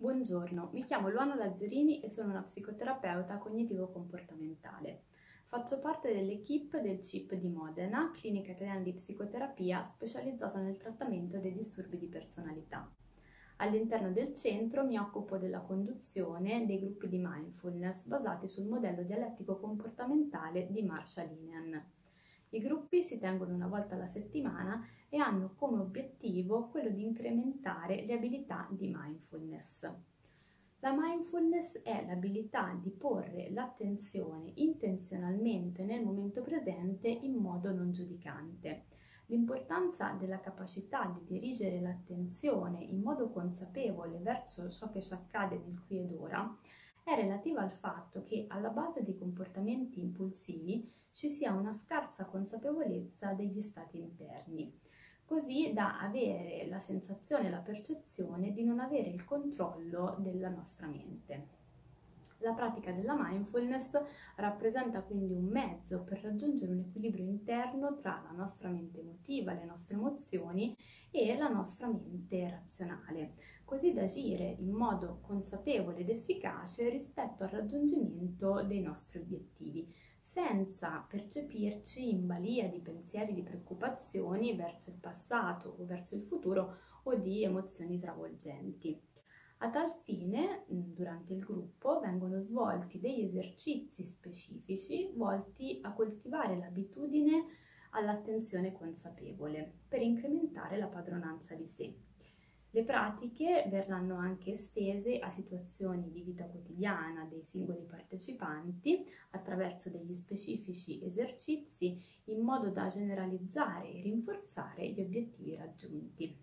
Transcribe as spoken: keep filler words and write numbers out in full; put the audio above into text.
Buongiorno, mi chiamo Luana Lazzarini e sono una psicoterapeuta cognitivo-comportamentale. Faccio parte dell'equipe del C I P di Modena, Clinica Italiana di Psicoterapia specializzata nel trattamento dei disturbi di personalità. All'interno del centro mi occupo della conduzione dei gruppi di mindfulness basati sul modello dialettico-comportamentale di Marsha Linehan. I gruppi si tengono una volta alla settimana e hanno come obiettivo quello di incrementare le abilità di mindfulness. La mindfulness è l'abilità di porre l'attenzione intenzionalmente nel momento presente in modo non giudicante. L'importanza della capacità di dirigere l'attenzione in modo consapevole verso ciò che ci accade nel qui ed ora è relativa al fatto che alla base dei comportamenti impulsivi ci sia una scarsa consapevolezza degli stati interni, così da avere la sensazione e la percezione di non avere il controllo della nostra mente. La pratica della mindfulness rappresenta quindi un mezzo per raggiungere un equilibrio interno tra la nostra mente emotiva, le nostre emozioni e la nostra mente razionale, così da agire in modo consapevole ed efficace rispetto al raggiungimento dei nostri obiettivi, senza percepirci in balia di pensieri, di preoccupazioni verso il passato o verso il futuro o di emozioni travolgenti. A tal fine, durante il gruppo vengono svolti degli esercizi specifici volti a coltivare l'abitudine all'attenzione consapevole per incrementare la padronanza di sé. Le pratiche verranno anche estese a situazioni di vita quotidiana dei singoli partecipanti attraverso degli specifici esercizi in modo da generalizzare e rinforzare gli obiettivi raggiunti.